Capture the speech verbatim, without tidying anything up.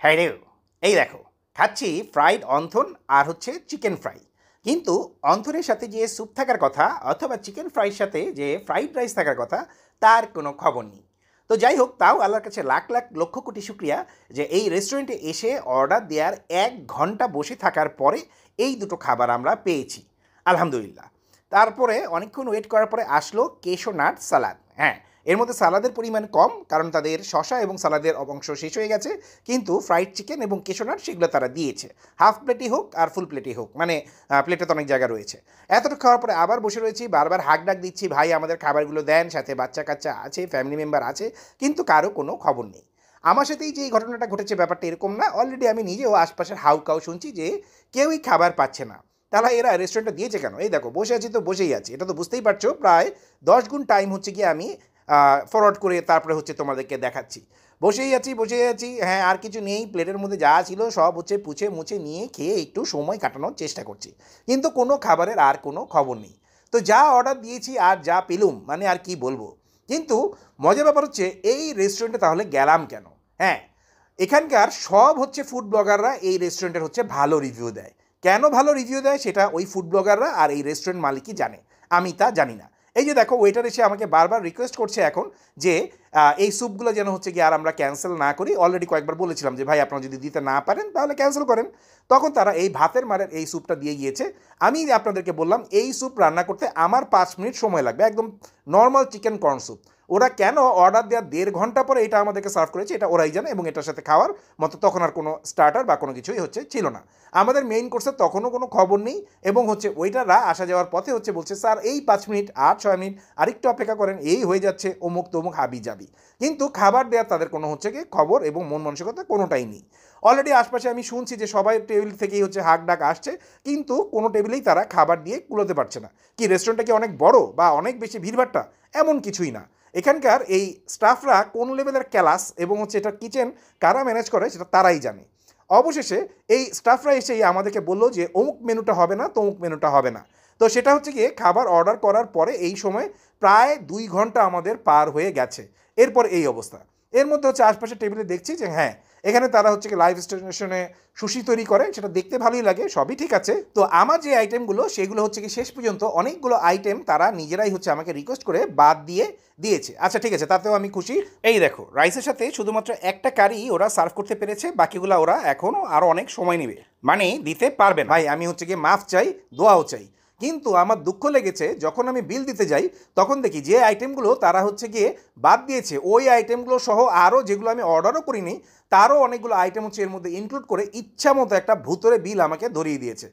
হ্যাঁ রে, এই দেখো খাচ্ছি ফ্রাইড অন্থন আর হচ্ছে চিকেন ফ্রাই। কিন্তু অন্থনের সাথে যে স্যুপ থাকার কথা অথবা চিকেন ফ্রাইয়ের সাথে যে ফ্রাইড রাইস থাকার কথা তার কোনো খবর নেই। তো যাই হোক, তাও আল্লাহর কাছে লাখ লাখ লক্ষ কোটি শুক্রিয়া যে এই রেস্টুরেন্টে এসে অর্ডার দেওয়ার এক ঘন্টা বসে থাকার পরে এই দুটো খাবার আমরা পেয়েছি, আলহামদুলিল্লাহ। তারপরে অনেকক্ষণ ওয়েট করার পরে আসলো কেশো নাট সালাদ। হ্যাঁ, এর মধ্যে সালাদের পরিমাণ কম, কারণ তাদের শশা এবং সালাদের অংশ শেষ হয়ে গেছে। কিন্তু ফ্রাইড চিকেন এবং কেশো নাট সেগুলো তারা দিয়েছে, হাফ প্লেটই হোক আর ফুল প্লেটই হোক, মানে প্লেটে তো অনেক জায়গা রয়েছে। এতটা খাওয়ার পরে আবার বসে রয়েছি, বারবার হাক ডাক দিচ্ছি, ভাই আমাদের খাবারগুলো দেন, সাথে বাচ্চা কাচ্চা আছে, ফ্যামিলি মেম্বার আছে, কিন্তু কারো কোনো খবর নেই। আমার সাথেই যে এই ঘটনাটা ঘটেছে ব্যাপারটা এরকম না, অলরেডি আমি নিজেও আশপাশের হাউ কাউ শুনছি যে কেউই খাবার পাচ্ছে না। তাহলে এরা রেস্টুরেন্টটা দিয়েছে কেন? এই দেখো বসে আছি তো বসেই আছি, এটা তো বুঝতেই পারছো প্রায় দশ গুণ টাইম হচ্ছে গিয়ে আমি ফরওয়ার্ড করে তারপরে হচ্ছে তোমাদেরকে দেখাচ্ছি। বসেই আছি বসেই আছি, হ্যাঁ আর কিছু নেই, প্লেটের মধ্যে যা ছিল সব হচ্ছে পুছে মুছে নিয়ে খেয়ে একটু সময় কাটানোর চেষ্টা করছি, কিন্তু কোনো খাবারের আর কোনো খবর নেই। তো যা অর্ডার দিয়েছি আর যা পেলুম, মানে আর কি বলবো। কিন্তু মজার ব্যাপার হচ্ছে এই রেস্টুরেন্টে তাহলে গেলাম কেন? হ্যাঁ, এখানকার সব হচ্ছে ফুড ব্লগাররা এই রেস্টুরেন্টের হচ্ছে ভালো রিভিউ দেয়। কেন ভালো রিভিউ দেয় সেটা ওই ফুড ব্লগাররা আর এই রেস্টুরেন্ট মালিকই জানে, আমি তা জানি না। এই যে দেখো, ওয়েটার এসে আমাকে বারবার রিকোয়েস্ট করছে এখন যে এই স্যুপগুলো যেন হচ্ছে গিয়ে আর আমরা ক্যান্সেল না করি। অলরেডি কয়েকবার বলেছিলাম যে ভাই আপনারা যদি দিতে না পারেন তাহলে ক্যান্সেল করেন। তখন তারা এই ভাতের মারের এই স্যুপটা দিয়ে গিয়েছে। আমি আপনাদেরকে বললাম এই স্যুপ রান্না করতে আমার পাঁচ মিনিট সময় লাগবে, একদম নর্মাল চিকেন কর্ন স্যুপ। ওরা কেন অর্ডার দেওয়ার দেড় ঘন্টা পরে এটা আমাদেরকে সার্ভ করেছে এটা ওরাই জানে, এবং এটার সাথে খাওয়ার মতো তখন আর কোনো স্টার্টার বা কোনো কিছুই হচ্ছে ছিল না। আমাদের মেইন কোর্সের তখনও কোনো খবর নেই, এবং হচ্ছে ওইটাররা আসা যাওয়ার পথে হচ্ছে বলছে স্যার এই পাঁচ মিনিট আর ছয় মিনিট আরেকটু অপেক্ষা করেন, এই হয়ে যাচ্ছে অমুক তমুক হাবি যাবি। কিন্তু খাবার দেওয়ার তাদের কোনো হচ্ছে কি খবর এবং মন মানসিকতা কোনোটাই নেই। অলরেডি আশপাশে আমি শুনছি যে সবাই টেবিল থেকেই হচ্ছে হাক ডাক আসছে, কিন্তু কোনো টেবিলেই তারা খাবার দিয়ে কুলোতে পারছে না। কি রেস্টুরেন্টটা কি অনেক বড় বা অনেক বেশি ভিড়ভাট্টা? এমন কিছুই না। এখানকার এই স্টাফরা কোন লেভেলের ক্লাস এবং হচ্ছে এটা কিচেন কারা ম্যানেজ করে সেটা তারাই জানে। অবশেষে এই স্টাফরা এসেই আমাদেরকে বললো যে অমুক মেনুটা হবে না, তমুক মেনুটা হবে না। তো সেটা হচ্ছে গিয়ে খাবার অর্ডার করার পরে এই সময় প্রায় দুই ঘন্টা আমাদের পার হয়ে গেছে। এরপর এই অবস্থা। এর মধ্যে হচ্ছে আশপাশের টেবিলে দেখছি যে হ্যাঁ, এখানে তারা হচ্ছে কি লাইভ স্টেশনে সুশি তৈরি করে, সেটা দেখতে ভালোই লাগে, সবই ঠিক আছে। তো আমার যে আইটেমগুলো সেগুলো হচ্ছে কি শেষ পর্যন্ত অনেকগুলো আইটেম তারা নিজেরাই হচ্ছে আমাকে রিকোয়েস্ট করে বাদ দিয়ে দিয়েছে। আচ্ছা ঠিক আছে, তাতেও আমি খুশি। এই দেখো, রাইসের সাথে শুধুমাত্র একটা কারি ওরা সার্ভ করতে পেরেছে, বাকিগুলো ওরা এখনও আরও অনেক সময় নেবে, মানে দিতে পারবে না। ভাই আমি হচ্ছে গিয়ে মাফ চাই, দোয়াও চাই। কিন্তু আমার দুঃখ লেগেছে যখন আমি বিল দিতে যাই তখন দেখি যে আইটেমগুলো তারা হচ্ছে গিয়ে বাদ দিয়েছে, ওই আইটেমগুলো সহ আরও যেগুলো আমি অর্ডারও করিনি তারও অনেকগুলো আইটেম হচ্ছে এর মধ্যে ইনক্লুড করে ইচ্ছা মতো একটা ভুতুরে বিল আমাকে ধরিয়ে দিয়েছে।